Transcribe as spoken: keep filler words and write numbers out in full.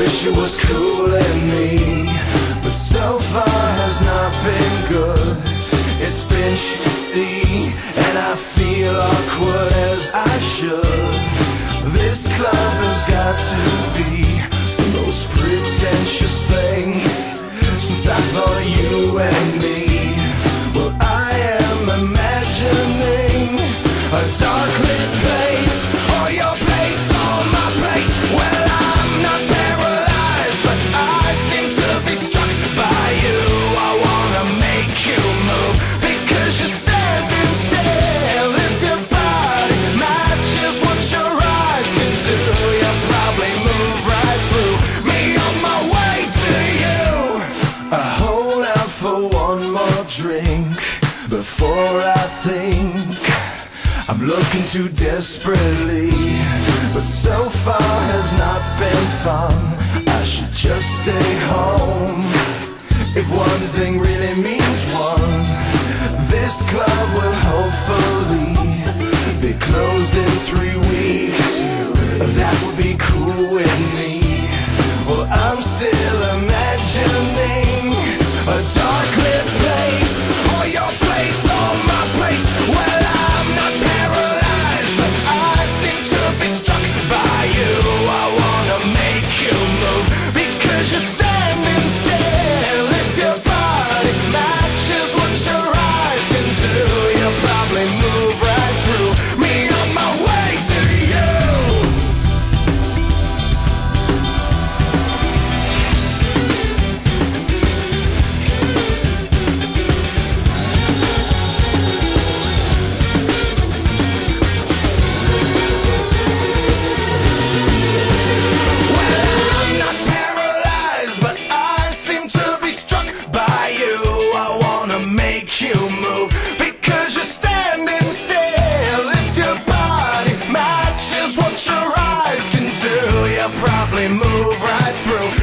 wish it was cooling me, but so far has not been good. It's been shitty, and I feel awkward as I should. This club has got to be the most pretentious thing since I thought of you and me. Well, I am imagining a dark lit place, or your place, or my place. Well, I'm not paralyzed, but I seem to be struck by you. I wanna make you move, because you're standing still. If your body matches what your eyes can do, you'll probably move right through me on my way to you. I hold out for one more drink before I think I'm looking too desperately, but so far has not been fun. I should just stay home. If one thing really means one, this club will hopefully be closed in three weeks. That would be cool with me. Well, I'm still imagining a dark lit place, or your place, or my place. Well, I'm not paralyzed, but I seem to be struck by you. I wanna make you move, because you're standing still. If your body matches what your eyes can do, you'll probably move right through me on my way to you. You move, because you're standing still. If your body matches what your eyes can do, you'll probably move right through